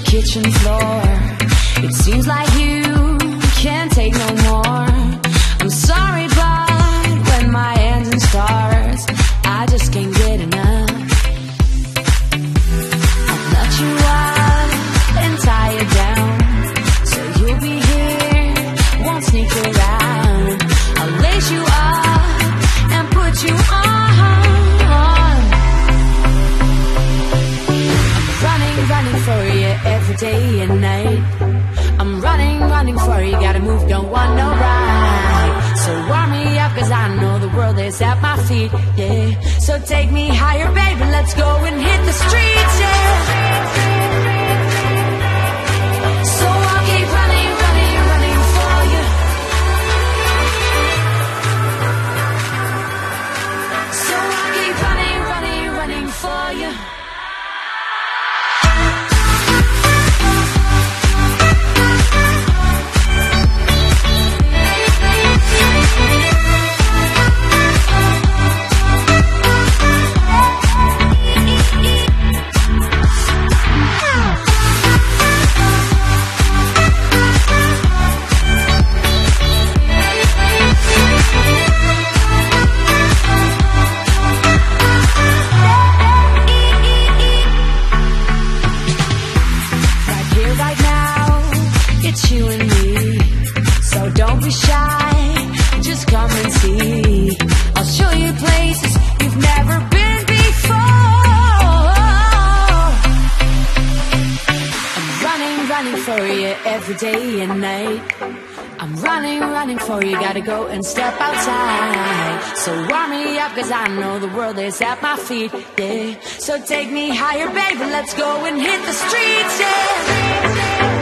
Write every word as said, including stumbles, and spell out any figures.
kitchen floor. It seems like you can't take no more. I'm sorry, but when my engine starts, I just can't get enough. I'll let you up and tie you down, so you'll be here, won't sneak around. I'll lace you up and put you on. I'm running, running for you every day and night. I'm running, running for you, gotta move, don't want no ride. So warm me up, cause I know the world is at my feet, yeah. So take me higher, baby, let's go and hit the streets, yeah. So I'll keep running, running, running for you. So I'll keep running, running, running for you. You and me, so don't be shy, just come and see. I'll show you places you've never been before. I'm running, running for you every day and night. I'm running, running for you, gotta go and step outside. So warm me up, cause I know the world is at my feet, yeah. So take me higher, baby, let's go and hit the streets, yeah.